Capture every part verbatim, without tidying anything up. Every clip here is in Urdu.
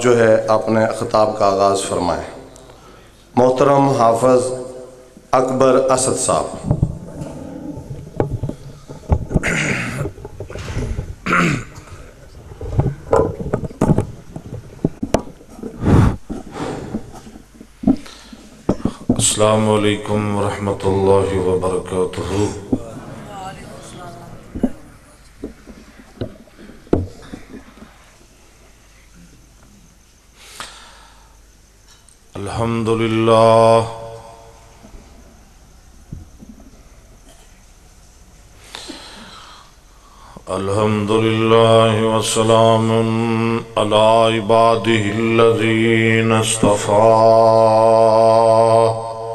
جو ہے اپنے خطاب کا آغاز فرمائیں۔ محترم حافظ اکبر اسد صاحب۔ السلام علیکم ورحمۃ اللہ وبرکاتہ۔ الحمد للہ الحمد للہ وسلام علی عبادہ الذین اصطفیٰ۔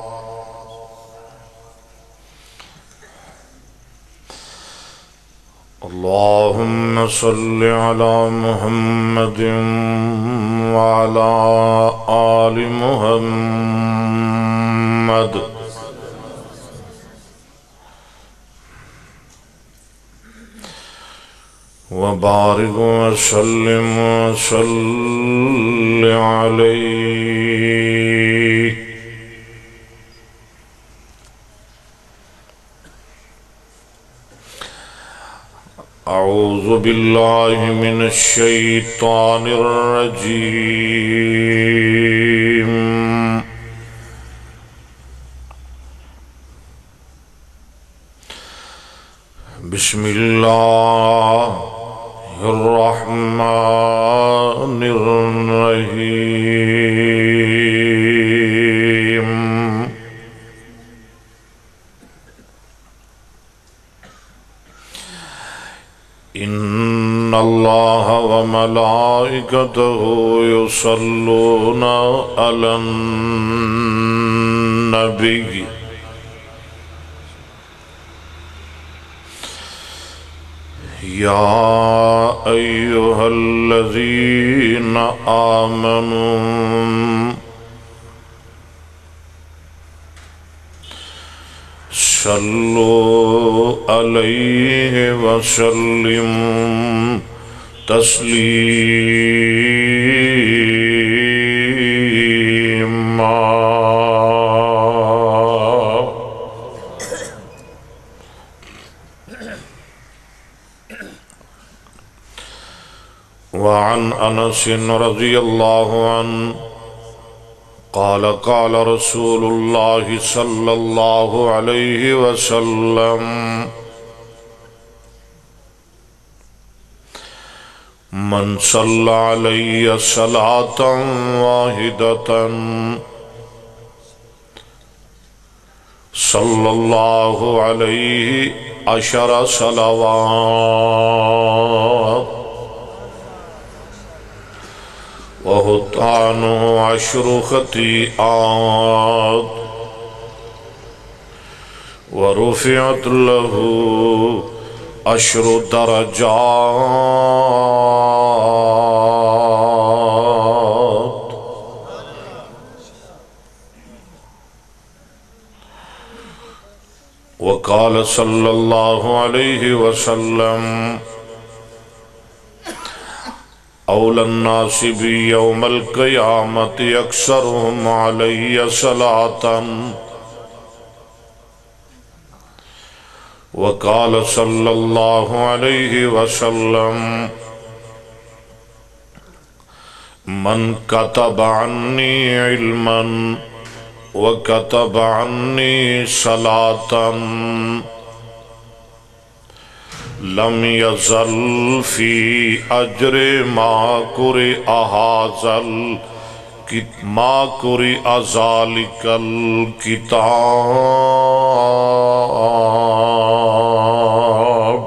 اللہم صل علی محمد وعلی آل محمد وبارک وسلم وصل علیہ۔ اعوذ باللہ من الشیطان الرجیم۔ بسم اللہ الرحمن الرحیم۔ ان اللہ وملائکتہ یصلون علی النبی یا ایہا الذین آمنوا صلوا علیہ وسلموا تسلیما۔ وعن انس رضی اللہ عنہ قال قال رسول اللہ صلی اللہ علیہ وسلم من صلی علی صلاة واحدة صلی اللہ علیہ عشر صلوات وَهُطْ عَنْهُ عَشْرُ خَطِيئَاتٍ وَرُفِعَتْ لَهُ عَشْرُ دَرَجَاتٍ۔ وقال صلی اللہ علیہ وسلم اول الناس بی یوم القیامت اکثرهم علی صلاة۔ وقال صلی اللہ علیہ وسلم من کتب عنی علما وکتب عنی صلاة لم یزل فی اجر ما قرئ ھذا ما قرئ ذلک الکتاب۔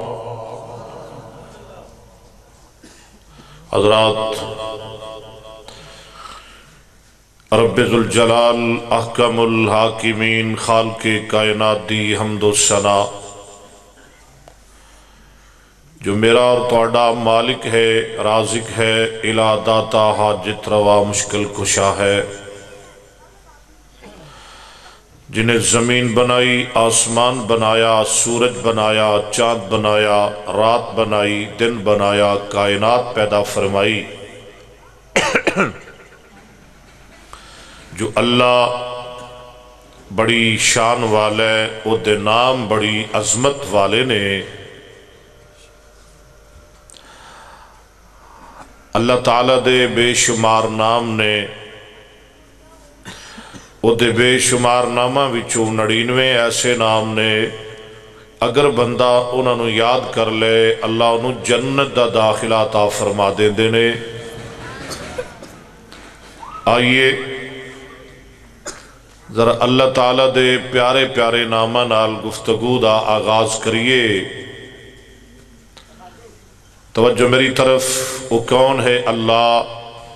حضرات، رب ذوالجلال احکم الحاکمین خالق کائنات دی حمد و ثنا جو میرا اور تہاڈا مالک ہے، رازق ہے، الہ داتا حاجت روا مشکل کشا ہے، جنہیں زمین بنائی، آسمان بنایا، سورج بنایا، چاند بنایا، رات بنائی، دن بنایا، کائنات پیدا فرمائی، جو اللہ بڑی شان والے او دے نام بڑی عظمت والے نے اللہ تعالیٰ دے بے شمار نام نے او دے بے شمار نامہ وچوں نڑینوے ایسے نام نے اگر بندہ انہوں نے یاد کر لے اللہ انہوں جنت دا داخلہ عطا فرما دے دینے۔ آئیے ذرا اللہ تعالیٰ دے پیارے پیارے نامہ نال گفتگو دا آغاز کریے۔ توجہ میری طرف، وہ کون ہے اللہ؟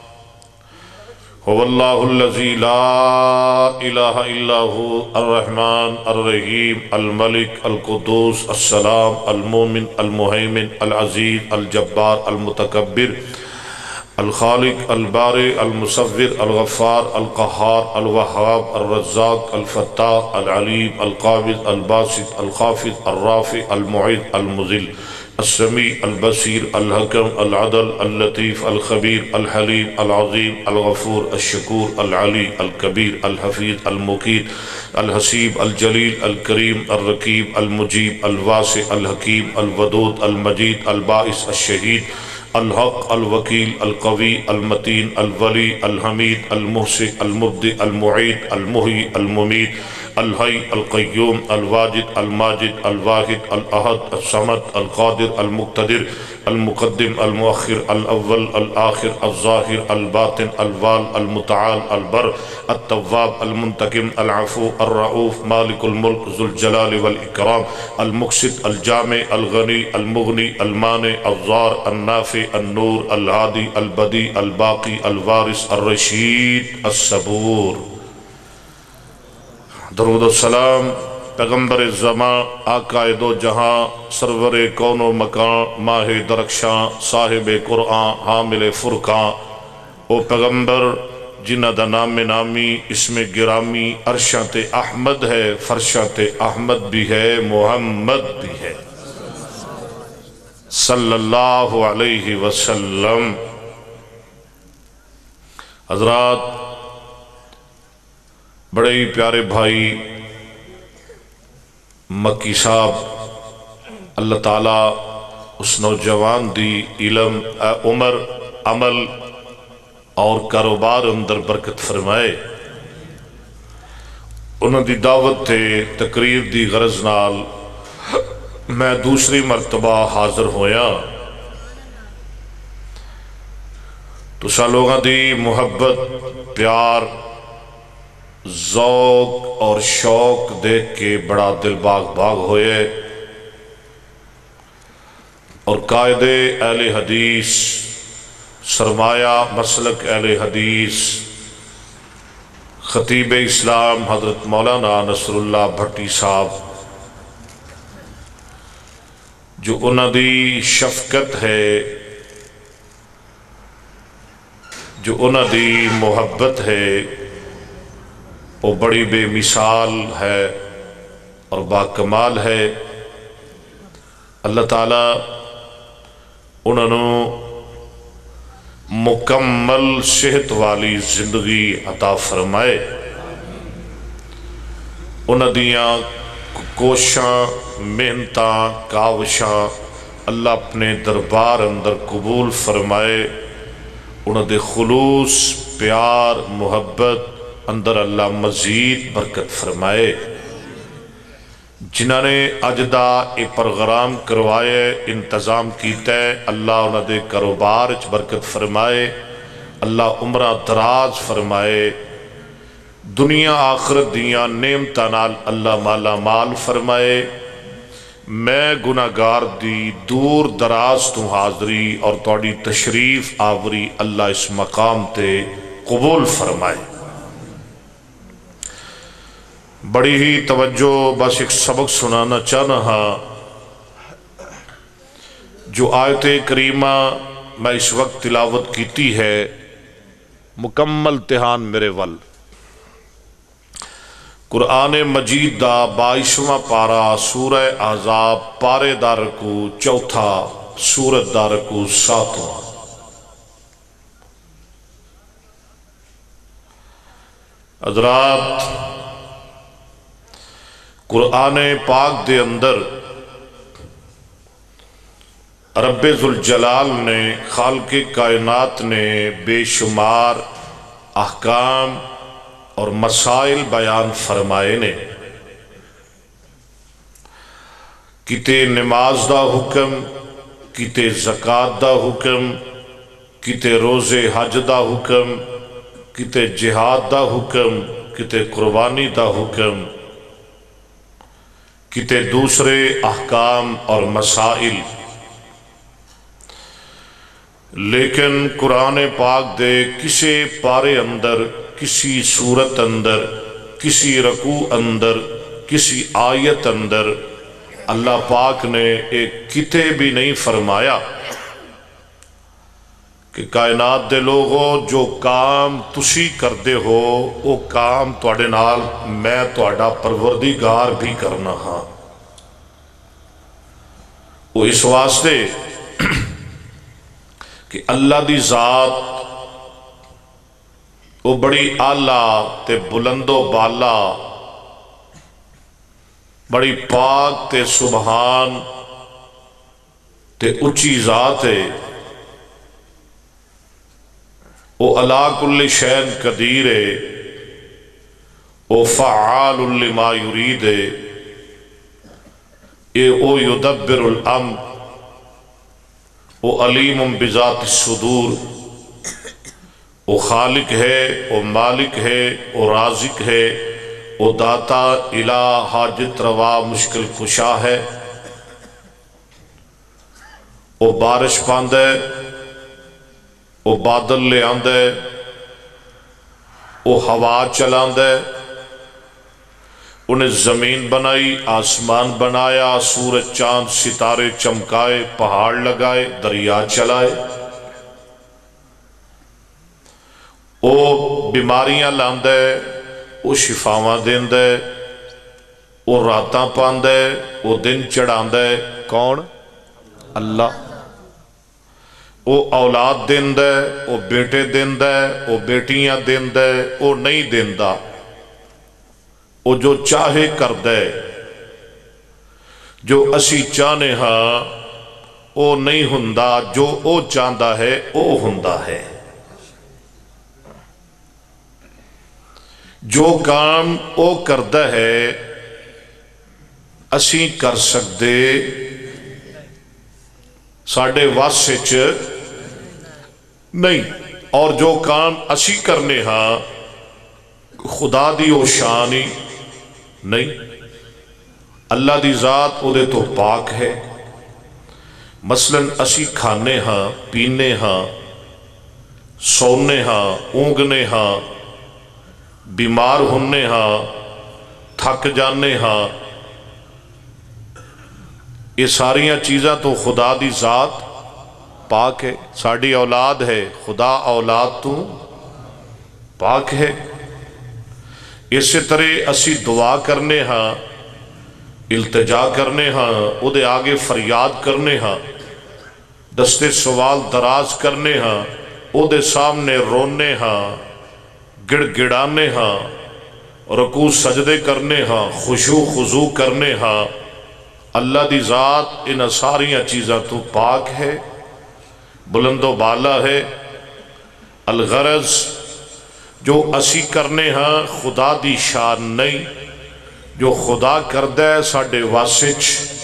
هو اللہ الذی لا الہ الا هو الرحمن الرحیم الملک القدوس السلام المومن المہیمن العزیز الجبار المتکبر الخالق البارئ المصور الغفار القہار الوہاب الرزاق الفتاح العلیم القابض الباسط الخافض الرافع المعز المذل السمیع البصیر الحکم العدل اللطیف الخبیر الحلیم العظیم الغفور الشکور العلی الکبیر الحفیظ المقیت الحسیب الجلیل الکریم الرقیب المجیب الواسع الحکیم الودود المجید الباعث الشہید الحق الوکیل القوی المتین الولی الحمید المحسن المبدئ المعید المحیی الممید الحی القیوم الواجد الماجد الواحد الاحد الصمد القادر المقتدر المقدم المؤخر الاول الاخر الظاہر الباطن الوال المتعال البر التواب المنتقم العفو الرؤوف مالک الملک ذو الجلال والاکرام المقسط الجامع الغنی المغنی المانع الضار النافع النور الهادی البدی الباقی الوارث الرشید الصبور۔ درود و سلام پیغمبر زمان آقا دو جہاں سرور کون و مکان ماہ درخشاں صاحب قرآن حامل فرقاں او پیغمبر جنہ دا نام نامی اسم گرامی عرشاں احمد ہے فرشاں احمد بھی ہے محمد بھی ہے صلی اللہ علیہ وسلم۔ حضرات بڑے ہی پیارے بھائی مکی صاحب، اللہ تعالیٰ اس نوجوان دی علم عمر عمل اور کاروبار اندر برکت فرمائے۔ انہوں دی دعوت تے تقریر دی غرض نال میں دوسری مرتبہ حاضر ہویا۔ تسا لوگاں دی محبت پیار ذوق اور شوق دیکھ کے بڑا دل باغ باغ ہوئے اور قائد اہل حدیث سرمایہ مسلک اہل حدیث خطیب اسلام حضرت مولانا نصر اللہ بھٹی صاحب جو انہاں دی شفقت ہے، جو انہاں دی محبت ہے، وہ بڑی بے مثال ہے اور باکمال ہے۔ اللہ تعالیٰ انہوں نے مکمل صحت والی زندگی عطا فرمائے، انہوں دیاں کوشاں محنتاں کاوشاں اللہ اپنے دربار اندر قبول فرمائے، انہوں دے خلوص پیار محبت اندر اللہ مزید برکت فرمائے۔ جنہوں نے اجدہ اے پروگرام کروائے انتظام کیتا ہے، اللہ انہوں دے کاروبار اچ برکت فرمائے، اللہ عمرہ دراز فرمائے، دنیا آخرت دیاں نعمتاں نال اللہ مالا مال فرمائے۔ میں گناہگار دی دور دراز تو حاضری اور توڑی تشریف آوری اللہ اس مقام تے قبول فرمائے۔ بڑی ہی توجہ بس ایک سبق سنانا چاہنا ہاں۔ جو آیت کریمہ میں اس وقت تلاوت کیتی ہے، مکمل تہان میرے ول قرآن مجید دا بائیسواں پارا سورہ احزاب پارے دا رکوع چوتھا سورت دا رکوع ساتواں۔ حضرات، قرآن پاک دے اندر رب ذوالجلال نے، خالق کائنات نے بے شمار احکام اور مسائل بیان فرمائے نے۔ کتے نماز دا حکم، کتے زکوٰۃ دا حکم، کتے روزے حج دا حکم، کتے جہاد دا حکم، کتے قربانی دا حکم، کتے دوسرے احکام اور مسائل۔ لیکن قرآن پاک دے کسی پارے اندر، کسی سورت اندر، کسی رکوع اندر، کسی آیت اندر اللہ پاک نے ایک کتے بھی نہیں فرمایا کہ کائنات دے لوگوں جو کام تسی کردے ہو وہ کام تواڈے نال میں تواڈا پروردگار بھی کرنا ہاں۔ وہ اس واسطے کہ اللہ دی ذات وہ بڑی اعلیٰ تے بلند و بالا، بڑی پاک تے سبحان تے اچھی ذات ہے۔ وہ علی کل شیء قدیر ہے، وہ فعال لما یرید ہے، یہ او یدبر الامر، وہ علیم بذات الصدور، وہ خالق ہے، وہ مالک ہے، وہ رازق ہے، وہ داتا الہ حاجت روا مشکل کشا ہے۔ وہ بارش پاندے، وہ بادل لے آندے، وہ ہوا چلاندے، انہیں زمین بنائی، آسمان بنایا، سورج چاند ستارے چمکائے، پہاڑ لگائے، دریا چلائے۔ وہ بیماریاں لاندے، وہ شفاواں دیندے، وہ راتاں پاندے، وہ دن چڑھاندے۔ کون؟ اللہ۔ وہ اولاد دیندے، وہ بیٹے دیندے، وہ بیٹیاں دیندے، وہ نہیں دیندا، وہ جو چاہے کر دے۔ جو اسی چاہنے ہاں وہ نہیں ہندا، جو او چاہتا ہے او ہندا ہے۔ جو کام او کردا ہے اسی کر سکتے، ساڑھے واسچ نہیں، اور جو کام اسی کرنے ہاں خدا دی او شانی نہیں۔ اللہ دی ذات او دے تو پاک ہے۔ مثلاً اسی کھانے ہاں، پینے ہاں، سونے ہاں، اونگنے ہاں، بیمار ہونے ہاں، تھک جانے ہاں، یہ ساریاں چیزاں تو خدا دی ذات پاک ہے۔ ساڑھی اولاد ہے، خدا اولاد تو پاک ہے۔ اسی طرح اسی دعا کرنے ہاں، التجا کرنے ہاں، او دے آگے فریاد کرنے ہاں، دستے سوال دراز کرنے ہاں، او دے سامنے رونے ہاں، گڑ گڑانے ہاں، رکوع سجدے کرنے ہاں، خشوع خضوع کرنے ہاں، اللہ دی ذات ان ساریاں چیزاں تو پاک ہے، بلند و بالا ہے۔ الغرض جو اسی کرنے ہاں خدا دی شان نہیں، جو خدا کردہ ہے ساڑھے واسچ۔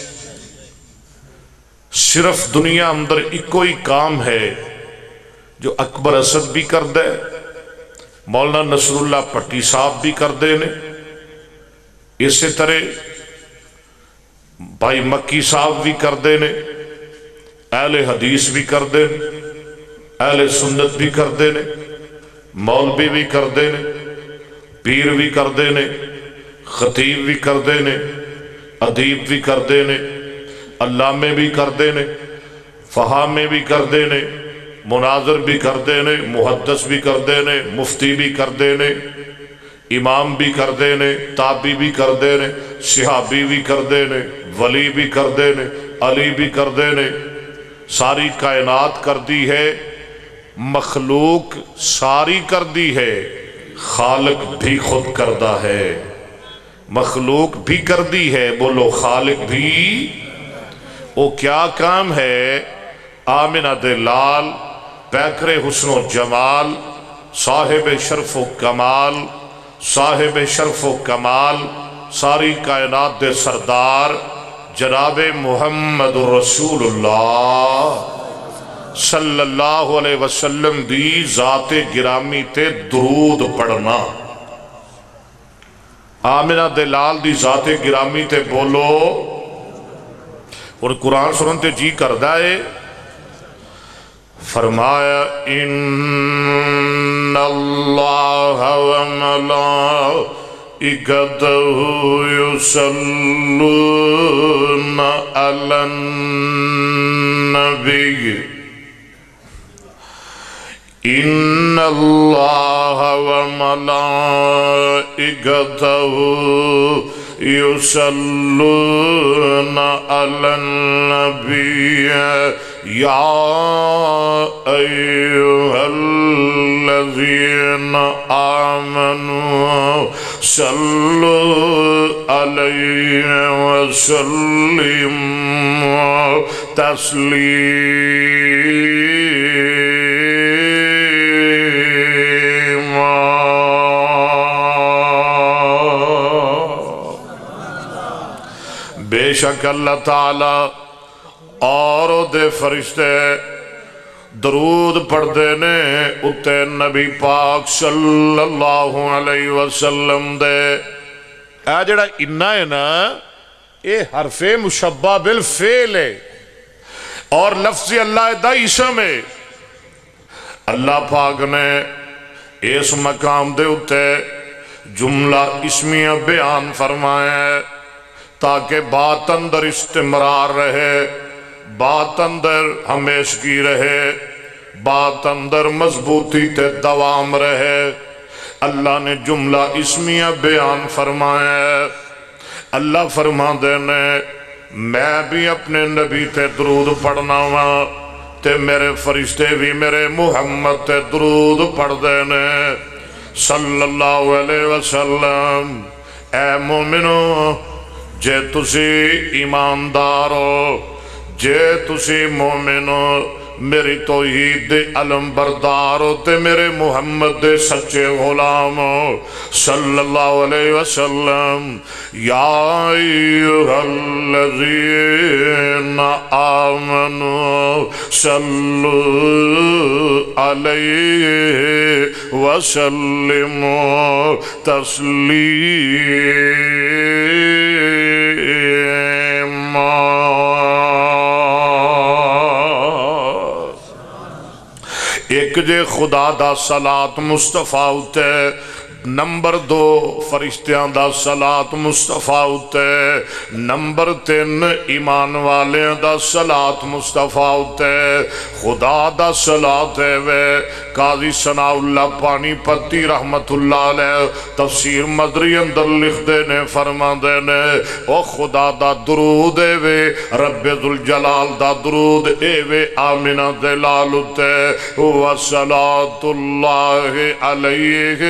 صرف دنیا اندر ایک کوئی کام ہے جو اکبر اسد بھی کردہ ہے، مولانا نصر اللہ پٹی صاحب بھی کردے نے، اسی طرح بھائی مکی صاحب بھی کردے نے، اہل حدیث بھی کردے نے، اہل سنت بھی کردے نے، مولوی بھی کردے نے، پیر بھی کردے نے، خطیب بھی کردے نے، ادیب بھی کردے نے، علامے بھی کردے نے، فہامے بھی کردے نے، مناظر بھی کردے نے، محدث بھی کردے نے، مفتی بھی کردے نے، امام بھی کردے نے، تابعی بھی کردے نے، صحابی بھی کردے نے، ولی بھی کردے نے، علی بھی کردے نے۔ ساری کائنات کر دی ہے، مخلوق ساری کر دی ہے، خالق بھی خود کردہ ہے، مخلوق بھی کردی ہے، بولو خالق بھی۔ وہ کیا کام ہے؟ آمنہ دے لال، پیکر حسن و جمال، صاحب شرف و کمال، صاحب شرف و کمال، ساری کائنات دے سردار جناب محمد رسول اللہ صلی اللہ علیہ وسلم دی ذات گرامی تے درود پڑھنا۔ آمنہ دے لال دی ذات گرامی تے بولو، اور قرآن سنن تے جی کردہ ہے۔ فرمایا ان اللہ و ملائکتہ یصلون علی النبی، ان اللہ و ملائکتہ یصلون علی النبی یا ایہا الذین آمنوا صلو علیہ وسلموا تسلیما۔ بے شک اللہ تعالی اور دے فرشتے درود پڑھ دینے اتے نبی پاک صلی اللہ علیہ وسلم دے۔ اے جڑا انہ ہے نا، اے حرف مشبہ بالفعل ہے اور لفظ اللہ دا اسم ہے۔ اللہ پاک نے اس مقام دے اتے جملہ اسمیہ بیان فرمایا ہے تاکہ بات اندر استمرار رہے، بات اندر ہمیشگی رہے، بات اندر مضبوطی تے دوام رہے۔ اللہ نے جملہ اسمیہ بیان فرمایا ہے۔ اللہ فرما دینے میں بھی اپنے نبی تے درود پڑھنا ہوا تے میرے فرشتے بھی میرے محمد تے درود پڑھ دینے صلی اللہ علیہ وسلم۔ اے مومنو، جے تسی ایماندار ہو، جے تسی مومن ہو، میری توحید دے علم بردار ہو تے میرے محمد دے سچے غلام ہو صلی اللہ علیہ وسلم، یا ایہا الذین آمنوا صلو علیہ وسلموا تسلیما۔ ایک جے خدا دا صلاة مصطفیٰ ہوتے، نمبر دو فرشتیاں دا صلاة مصطفیٰ ہوتے، نمبر تین ایمان والیاں دا صلاة مصطفیٰ ہوتے۔ خدا دا صلاة ہے وے قاضی ثناء اللہ پانی پتی رحمت اللہ علیہ تفسیر مدری اندر لکھ دینے فرما دینے، او خدا دا درود ہے وے رب ذوالجلال دا درود اے وے آمنہ دلال ہوتے، وَصَلَاةُ اللَّهِ عَلَيْهِ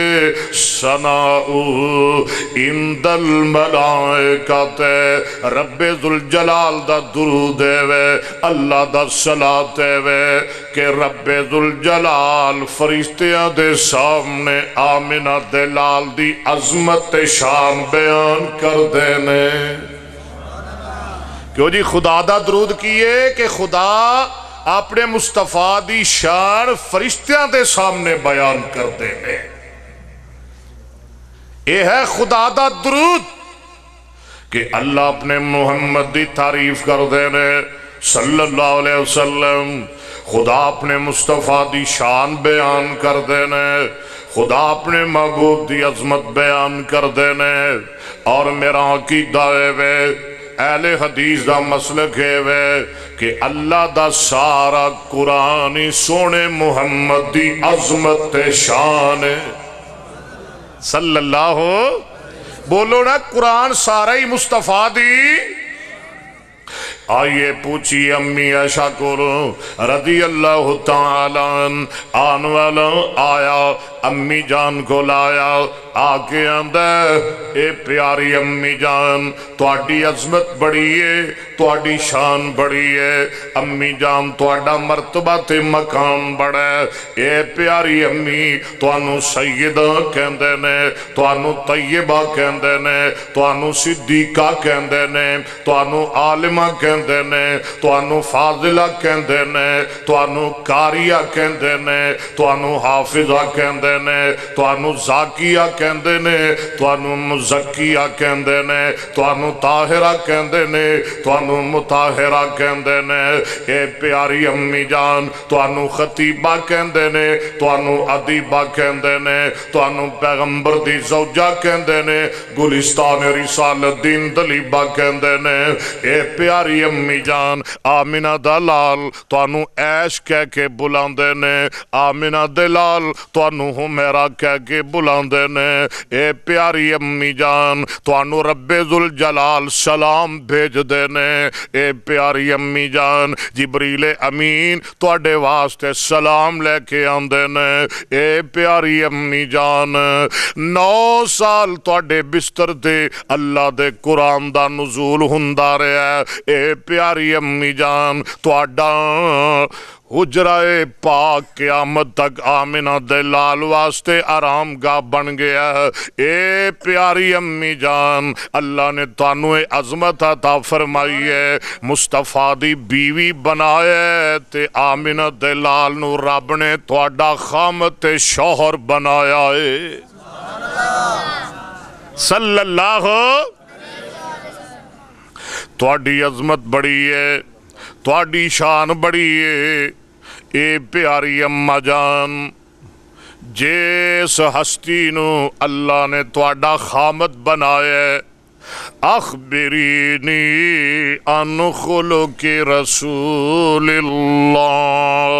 ثناؤہ عند الملائکۃ۔ رب ذوالجلال دا درود ہے وے اللہ دا صلاۃ ہے وے کہ رب ذوالجلال فرشتیاں دے سامنے آمنہ دلال دی عظمت شان بیان کر دینے۔ کیوں جی خدا دا درود کیے کہ خدا اپنے مصطفیٰ دی شان فرشتیاں دے سامنے بیان کر دینے۔ یہ ہے خدا دا درود کہ اللہ اپنے محمد دی تعریف کر دینے صلی اللہ علیہ وسلم، خدا اپنے مصطفیٰ دی شان بیان کر دینے، خدا اپنے محبوب دی عظمت بیان کر دینے۔ اور میرا عقیدہ ہے وے اہل حدیث دا مسلک ہے وے کہ اللہ دا سارا قرآن سونے محمد دی عظمت شان ہے صلی اللہ ہو۔ بولو نا قرآن سارا ہی مصطفیٰ دی۔ آئیے پوچھی امی عائشہ کو رضی اللہ تعالیٰ آن والا آیا امی جان کو لایا آکے آندہ اے پیاری امی جان تواڈی عظمت بڑی ہے تواڈی شان بڑی ہے امی جان تواڈا مرتبہ تے مقام بڑا ہے اے پیاری امی توانو سیدہ کہندے نے توانو طیبہ کہندے نے توانو صدیقہ کہندے نے توانو عالمہ کہندے نے توانو فاضلہ کہندے نے توانو کاریہ کہندے نے توانو حافظہ کہندے نے توانو زاکیہ کہندے نے توانو مزکیہ کہندے نے توانو طاہرہ کہندے نے توانو مطاہرہ کہندے نے اے پیاری امی جان توانو خطیبہ کہندے نے توانو ادیبہ کہندے نے توانو پیغمبر دی زوجہ کہندے نے گلستان رسالت دین دلیبہ کہندے نے اے پیاری امی جان آمینہ دلال توانو عیش کہہ کے بلاندے نے آمینہ دلال توانو ہمیرا کہہ کے بلاندے نے اے پیاری امی جان توانو رب ذوالجلال سلام بھیج دے نے اے پیاری امی جان جبریل امین تواڈے واسطے سلام لے کے آندے نے اے پیاری امی جان نو سال تواڈے بستر دے اللہ دے قرآن دا نزول ہوندا رہیا ہے اے پیاری امی جان تواڈا حجرہ پاک قیامت تک آمینہ دلال واسطے آرام گاہ بن گیا ہے اے پیاری امی جان اللہ نے تانو عظمت عطا فرمائی ہے مصطفیٰ دی بیوی بنائے تے آمینہ دلال نو رب نے تواڈا خامت شوہر بنایا ہے صلی اللہ تواڈی عظمت بڑی ہے تواڈی شان بڑی ہے اے پیاری اماں جان جیس ہستی نو اللہ نے تواڈا خامت بنایا اخبرینی عن خلق رسول اللہ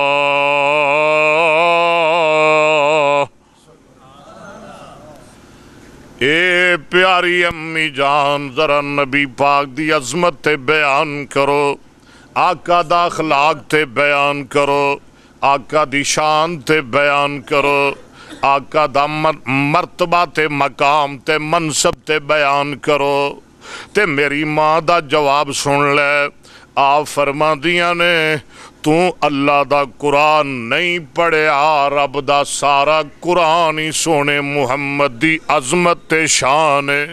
اے پیاری امی جان ذرا نبی پاک دی عظمت تے بیان کرو آقا دا اخلاق تے بیان کرو آقا دی شان تے بیان کرو آقا دا مرتبہ تے مقام تے منصب تے بیان کرو تے میری ماں دا جواب سن لے آپ فرما دیاں نے تو اللہ دا قرآن نہیں پڑھیا رب دا سارا قرآن ہی سونے محمد دی عظمت تے شان ہے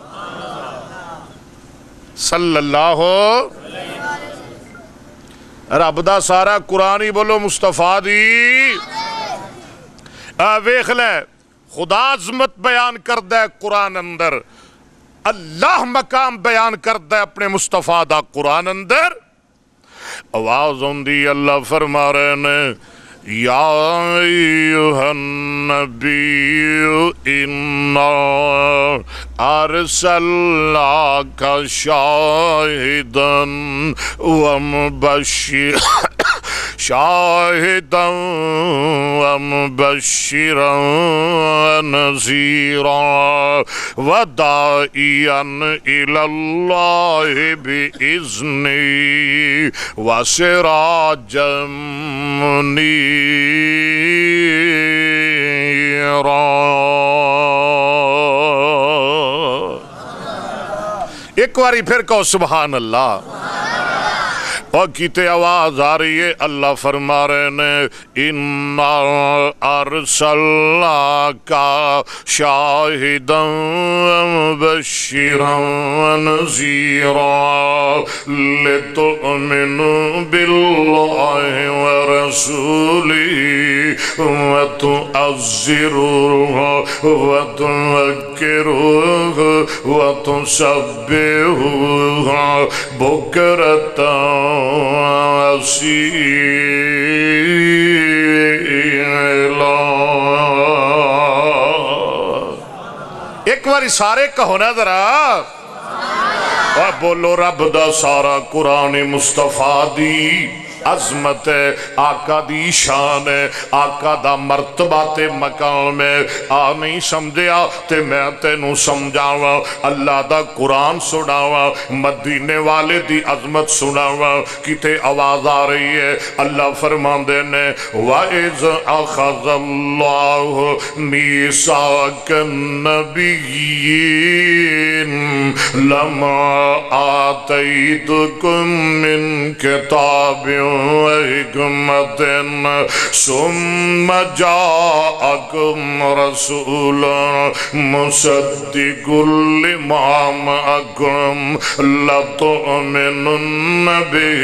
صلی اللہ ہو رب دا سارا قرآن ہی بولو مصطفیٰ دی ویخ لے خدا عظمت بیان کردہ ہے قرآن اندر اللہ مقام بیان کردہ ہے اپنے مصطفیٰ دا قرآن اندر آواز ہوندی اللہ فرما رہے نے یا ایوہ النبی انا ارسلناک شاہدا ومبشرا شاہدا ومبشرا ونذیرا وداعیا الی اللہ بإذنہ وسراجا منیرا ایک واری پھر کہو سبحان اللہ اور کیتے آواز آ رہی ہے اللہ فرما رہے نے اِنَّا أَرْسَلْنَاكَ شَاهِدًا وَمُبَشِّرًا وَنَذِيرًا لِتُؤْمِنُوا بِاللَّهِ وَرَسُولِهِ وَتُعَزِّرُوهُ وَتُوَقِّرُوهُ وَتُسَبِّحُوهُ بُكْرَةً ایک باری سارے کہو نا ذرا اور بولو رب دا سارا قرآن مصطفیٰ دی عظمت ہے، آقا دی شان ہے، آقا دا مرتبہ تے مقام ہے۔ آ نہیں سمجھیا تے میں تینوں سمجھاواں، اللہ دا قرآن سناواں، مدینے والے دی عظمت سناواں۔ کتے آواز آ رہی ہے؟ اللہ فرماندے نے وَإِذْ أَخَذَ اللَّهُ مِيثَاقَ النَّبِيِّينَ لَمَا آتَيْتُكُم مِّن كِتَابٍ وَحِكْمَةٍ ثُمَّ جَاءَكُمْ رَسُولٌ مُصَدِّقٌ لِّمَا مَعَكُمْ لَتُؤْمِنُنَّ بِهِ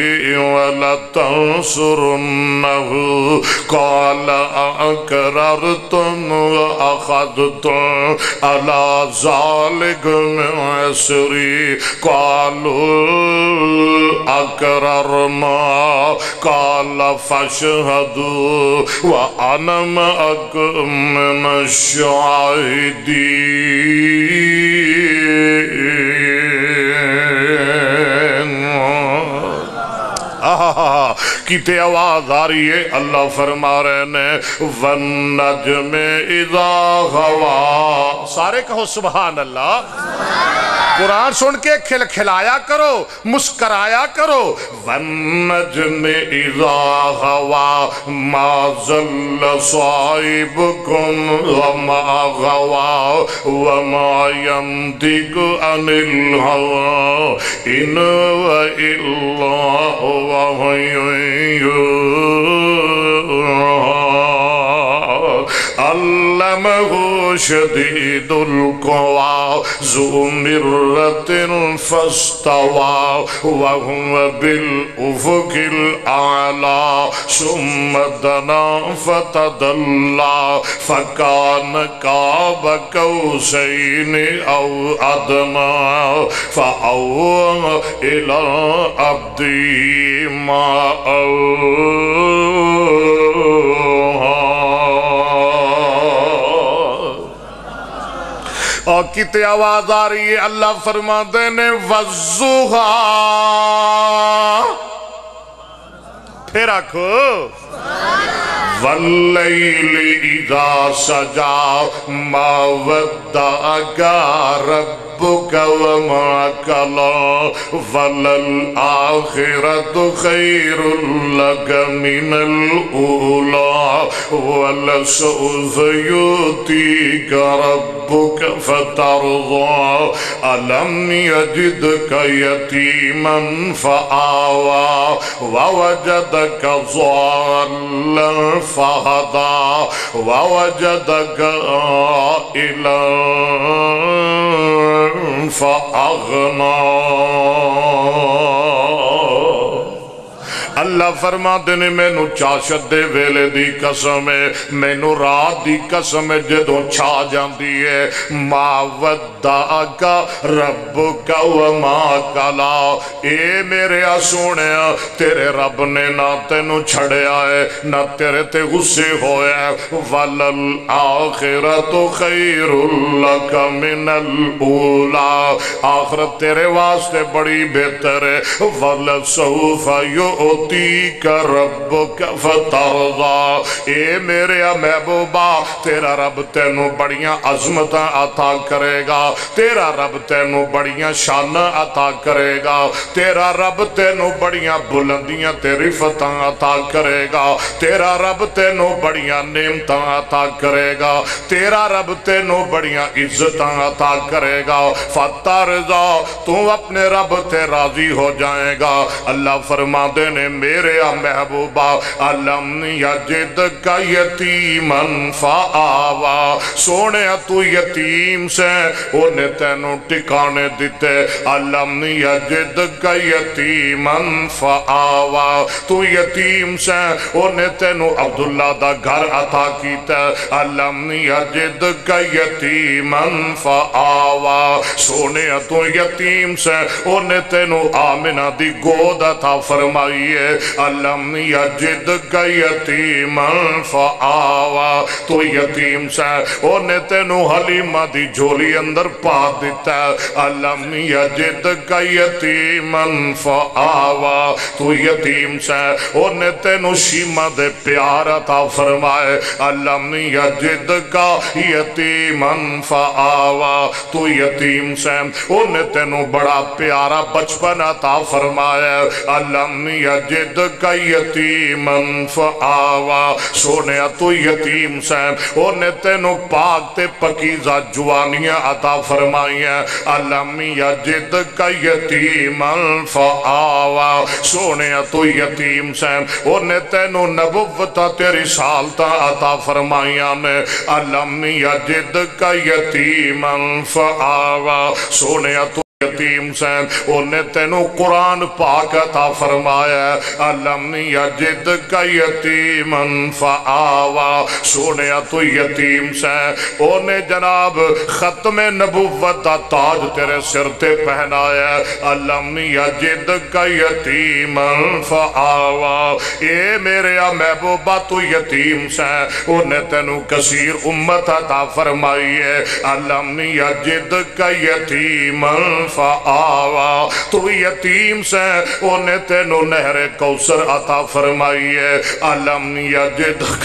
وَلَتَنصُرُنَّهُ قَالَ أَأَقْرَرْتُمْ وَأَخَذْتُمْ عَلَى ذَلِكُمْ إِصْرِي قَالُوا أَقْرَرْنَا قَالَ فَاشْهَدُوا وَأَنَا مَعَكُمْ مِنَ الشَّاهِدِينَ۔ آہا کتے آواز آ رہی ہے؟ اللہ فرما رہے نے وَالنَّجْمِ إِذَا غَوَا، سارے کہو سبحان اللہ۔ قرآن سن کے کھل کھلایا کرو، مسکرایا کرو۔ وَالنَّجْمِ إِذَا غَوَا مَا ضَلَّ صَاحِبُكُمْ وَمَا غَوَا وَمَا يَنطِقُ عَنِ الْهَوَىٰ إِنْ هُوَ إِلَّا وَحْيٌ يُوحَىٰ علمه شديد القوى ذو مرة فاستوى وهو بالأفق الأعلى ثم دنا فتدلى فكان قاب قوسين أو أدنى فأوحى إلى عبده ما أوحى۔ اور کتے آواز آ رہی ہے؟ اللہ فرماتے نے وَالضُّحَىٰ، پھر آکھو وَاللَّيْلِ إِذَا سَجَىٰ مَا وَدَّعَكَ رَبُّكَ وَمَا قَلَىٰ وَلَلْآخِرَةُ خَيْرٌ لَكَ مِنَ الْأُولَىٰ وَلَسَوْفَ يُؤْتِيكَ رَبُّكَ فَتَرْضَىٰ أَلَمْ يَجِدْكَ يَتِيمًا فَآوَىٰ وَوَجَدَكَ ضَالًّا فَهَدَىٰ وَوَجَدَكَ عَائِلًا فَأَغْنَىٰ۔ اللہ فرما دینے مینو چاشت دے ویلے دی قسم ہے، مینو رات دی قسم ہے جدوں چھا جاندی ہے۔ ما ودعک ربک وما قلی، اے میرے سونیا تیرے رب نے نہ تینو چھڑیا ہے نہ تیرے تے غصے ہویا ہے۔ وَلَلْآخِرَةُ خَيْرٌ لَكَ مِنَ الْأُولَىٰ، آخرت تیرے واسطے بڑی بہتر ہے۔ وَلَسَوْفَ يُؤْتِيكَ رَبُّكَ فَتَرْضَىٰ، اے میرے محبوبہ تیرا رب تینو بڑیاں عظمتاں عطا کرے گا، تیرا رب تینو بڑیاں شاناں عطا کرے گا، تیرا رب تینو بڑیاں بلندیاں تے رفتاں عطا کرے گا، تیرا رب تینو بڑیاں نعمتاں عطا کرے گا، تیرا رب تینو بڑیاں عزتاں عطا کرے گا۔ فَتَرْضَىٰ، تو اپنے رب تے راضی ہو جائے گا۔ اللہ فرما دینے میرے محبوبہ علم یجدک یتیمن فآوا، سونے تو یتیم سے انہیں تینوں ٹکانے دیتے۔ علم یجدک یتیمن فآوا، تو یتیم سے انہیں تینوں عبداللہ دا گھر عطا کیتا۔ علم یجدک یتیمن فآوا، سونے تو یتیم سے انہیں تینوں آمنہ دی گود عطا فرمائی ہے۔ فرمائیے الم یجدک یتیمن فآوا، تو یتیم سے اونے تینو حلیمہ دی جھولی اندر پا دیتا ہے، الم یجدک یتیمن فآوا، تو یتیم سے اونے تینو شیمہ دے پیار عطا فرمائے، الم یجدک یتیمن فآوا، تو یتیم سے اونے تینو بڑا پیارا بچپن عطا فرمائے، الم یجدک یتیمن فآوا، سونے تو یتیم سے اونے تینو پاک تے پکیزہ جوانیاں عطا فرمائی ہیں، الم یجدک یتیمن فآوا، سونے تو یتیم سے اونے تینو نبوت تے رسالت عطا فرمائیاں نے، الم یجدک یتیمن فآوا، سونے تو یتیم سے انہیں تینو قرآن پاک عطا فرمایا، الم یجدک یتیمن فآوا، سونے تو یتیم سے انہیں جناب ختم نبوت دا تاج تیرے سر تے پہنایا، الم یجدک یتیمن فآوا، اے میرے محبوبہ تو یتیم سے انہیں تینو کثیر امت عطا فرمائیے، الم یجدک یتیمن فآوا، تو یتیم سے انہیں تینو نہر کوثر عطا فرمائیے، الم یجدک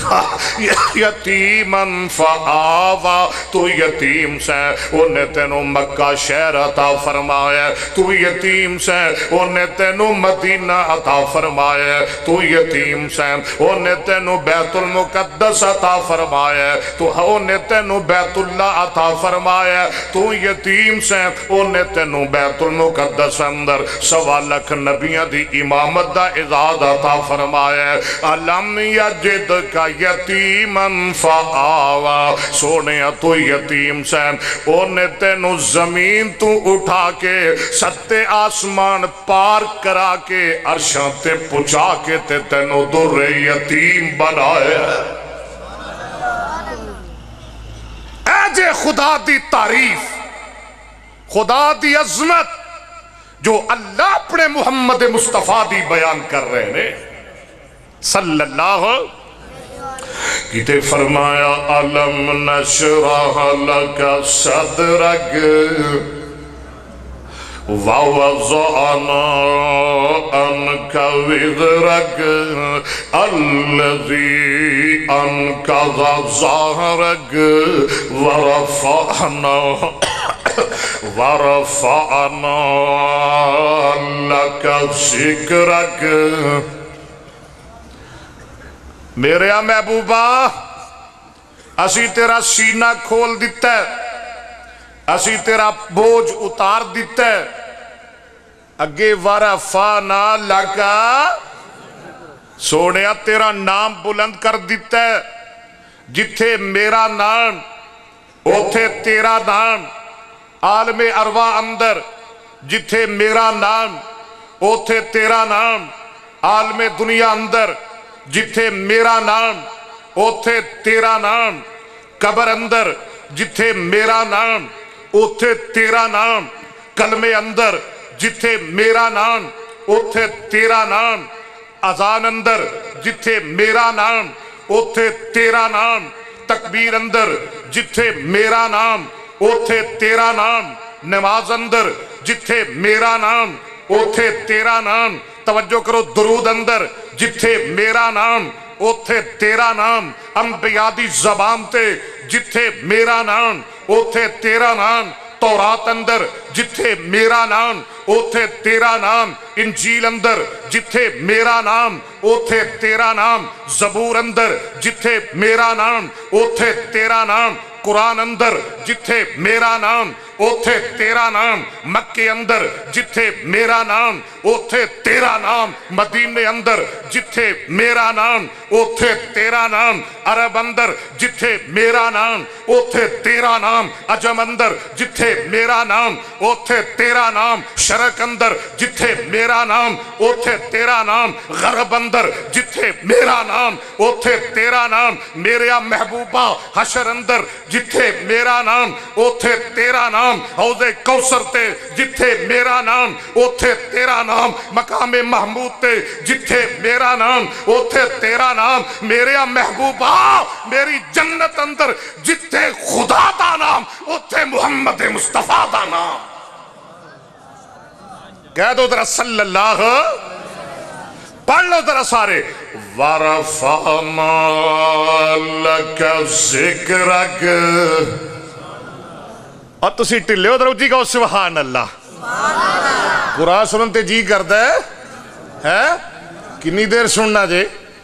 یتیمن فآوا، تو یتیم سے انہیں تینو مکہ شہر عطا فرمائے، تو یتیم سے انہیں تینو مدینہ عطا فرمائے، تو یتیم سے انہیں تینو بیت المقدس عطا فرمائے، تو انہیں تینو بیت اللہ عطا فرمائے، تو یتیم سے انہیں تینو بیت المقدس اندر سوا لکھ نبیاں دی امامت دا اعزاز عطا فرمایا، الم یجدک یتیمن فآوا، سونے تو یتیم سے انہیں تینو زمین تو اٹھا کے ستے آسمان پار کرا کے عرشاں تے پچا کے تے تینو در یتیم بنایا، اے جے خدا دی تعریف، خدا دی عظمت جو اللہ اپنے محمد مصطفیٰ دی بیان کر رہے ہیں صلی اللہ کیتے فرمایا، الم نشرح لک صدرک ووضعنا عنک وزرک الذی انقض ظہرک ورفعنا ورفعنا لک ذکرک، میرے محبوبہ اسی تیرا سینہ کھول دیتا ہے، اسی تیرا بوجھ اتار دیتا ہے، اگے ورفعنا لک، سوڑیا تیرا نام بلند کر دیتا ہے، جتھے میرا نام اوتھے تیرا نام، عالم ارواح اندر جتھے میرا نام اوتھے تیرا نام، عالم دنیا اندر جتھے میرا نام اوتھے تیرا نام، قبر اندر جتھے میرا نام اوتھے تیرا نام، کلمے اندر جتھے میرا نام اوتھے تیرا نام، اذان اندر جتھے میرا نام اوتھے تیرا نام، تکبیر اندر جتھے میرا نام اوتھے تیرا نام، نماز اندر جتھے میرا نام اوتھے تیرا نام، توجہ کرو درود اندر جتھے میرا نام اوتھے تیرا نام، انبیاء دی زبان تے جتھے میرا نام اوتھے تیرا نام، تورات اندر جتھے میرا نام اوتھے تیرا نام، انجیل اندر جتھے میرا نام اوتھے تیرا نام، زبور اندر جتھے میرا نام اوتھے تیرا نام، قرآن اندر جتھے میرا نام اوتھے تیرا نام، مکے اندر جتھے میرا نام اوتھے تیرا نام، مدینے اندر جتھے میرا نام اوتھے تیرا نام، عرب اندر جتھے میرا نام اوتھے تیرا نام، عجم اندر جتھے میرا نام اوتھے تیرا نام، شرق اندر جتھے میرا نام اوتھے تیرا نام، غرب اندر جتھے میرا نام اوتھے تیرا نام، میرے محبوبہ حشر اندر جتھے میرا نام اوتھے تیرا نام، حوض کوثر تے جتھے میرا نام اوتھے تیرا نام، مقام محمود تے جتھے میرا نام اوتھے تیرا نام، میرے محبوبہ میری جنت اندر جتھے خدا دا نام اوتھے محمد مصطفیٰ دا نام۔ کہہ دو ذرا صلی اللہ، پڑھ لو ذرا سارے، وَرَفَعْنَا لَكَ ذِكْرَكَ۔ اور تسی ٹلے ہو ذرا اچھی کہو سبحان اللہ۔ قرآن سنتے جی کرتا ہے ہے کنی دیر سننا جے؟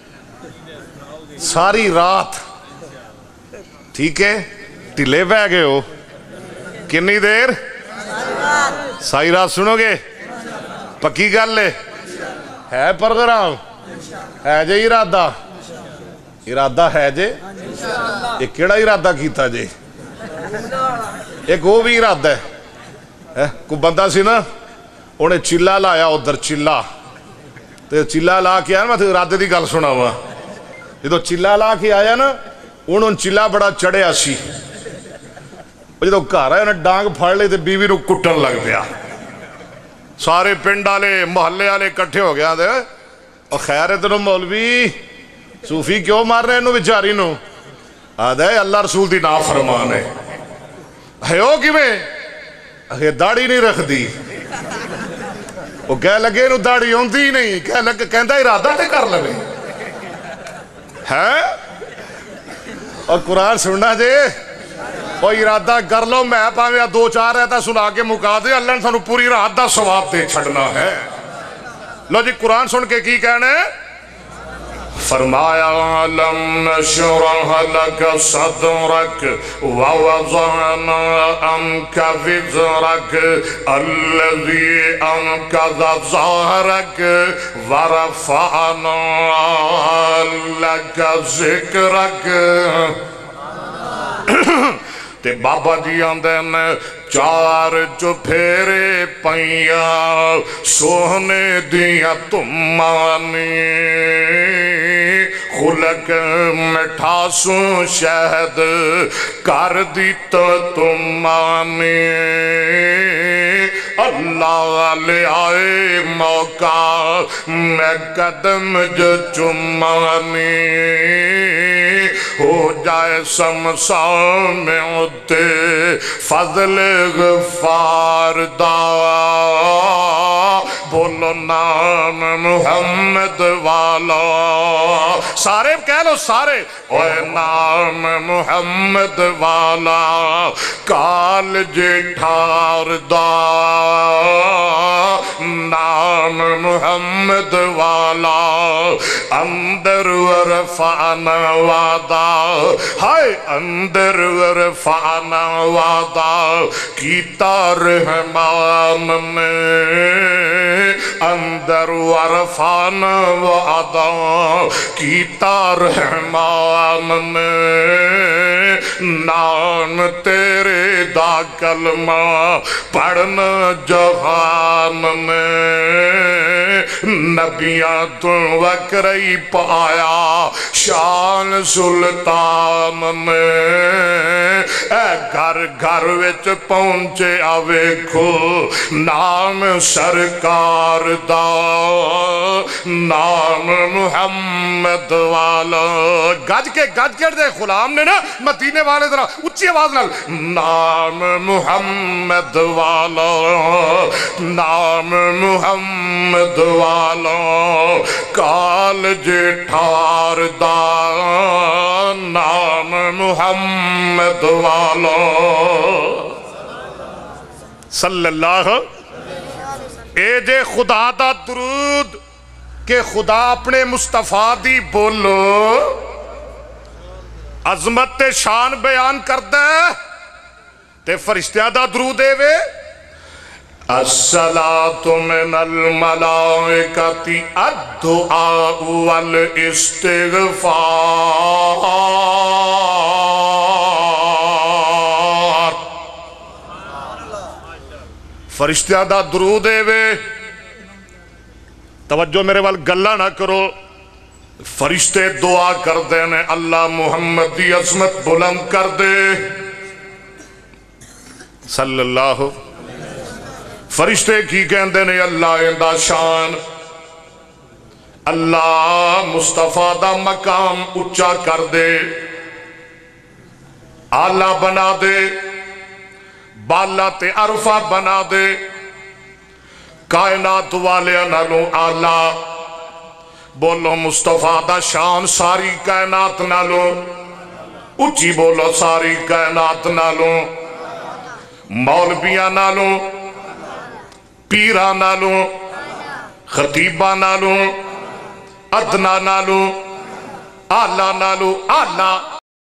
ساری رات، ٹھیک ہے؟ ٹلے پہ گئے ہو کنی دیر؟ ساری رات سنو گے؟ پکی گل ہے ہے پروگرام ہے جے ارادہ ارادہ ہے جے ایک کیڑا ارادہ کیتا جے ایک وہ بھی ارادہ ہے کوئی بندہ سی نا انہیں چلا لایا ادھر چلا تو چلا لا کے آیا نا میں ارادے دی گل سنا ہوا جدو چلا لا کے آیا نا انہوں چلا بڑا چڑھیا سی جدو گھر آیا انہیں ڈانگ پھڑ لے تو بیوی نو کٹن لگ پیا سارے پنڈ والے محلے والے کٹھے ہو گیا دے اور خیر ہے تینوں مولوی صوفی کیوں مار رہے انہوں بیچاری نو آدھا ہے اللہ رسول دی نافرمان ہے ہے ہو کی میں اگر داڑھی نہیں رکھ دی وہ کہہ لگے انہوں داڑھی ہوندی نہیں کہہ لگے کہندہ ارادہ تے کر لگے ہے اور قرآن سننا جے اور ارادہ کر لو میں پاویا دو چار رہتا سنا کے مکا دے اللہ نے سانو پوری رات دا ثواب دے چھڑنا ہے لو جی قرآن سن کے کی کہنے فرمایا لم نشرح لك صدرك ووضعنا عنك وزرك الذي انقض ظهرك ورفعنا لك ذكرك تے بابا جی آندے نے چار جو پھیرے پائیاں سوہنے دیا تمانی خلق مٹھاسوں شہد کر دی تو تمانی اللہ لے آئے موقع میں قدم جو چمانی ہو جائے سمسا میں ہوتے فضل غفار دا بولو نام محمد والا سارے کہہ لو سارے اوہ نام محمد والا کال جٹھار دا نام محمد والا اندر ورفعنا وعدا ہائے اندر ورفعنا وعدا کیتا رحمان نے اندر ورفعنا وعدا کیتا رحمان نے نام تیرے دا کلمہ پڑھنا جہان میں نبیاں تو وکرئی پایا شان سلطان میں اے گھر گھر وچ پہنچے آوے کھو نام سرکار دا نام محمد والا گج کے گج کے دے غلام نے نا مدینے والے ذرا اچھی آواز نال نام محمد والا نام محمد والا کال جٹھار دا نام محمد والا صلی اللہ اے جے خدا دا درود کہ خدا اپنے مصطفیٰ دی بولو عظمت شان بیان کر دے تے فرشتیاں دا درود دے وے الصلاۃ من الملائکۃ الدعاء والاستغفار۔ فرشتہ دا درود ہے وے، توجہ میرے وال گلہ نہ کرو، فرشتے دعا کر دینے اللہ محمد دی عظمت بلند کر دے صلی اللہ۔ فرشتے کی کہندے نے اللہ اندہ شان، اللہ مصطفیٰ دا مقام اچھا کر دے، آلہ بنا دے، بالا تے عرفہ بنا دے، کائنات والے نالوں آلہ بولو مصطفیٰ دا شان ساری کائنات نالوں اچھی بولو ساری کائنات نالوں، مولویاں نالوں، پیرا نالوں، خطیبہ نالوں، ادنا نالوں، آلہ نالوں، آلہ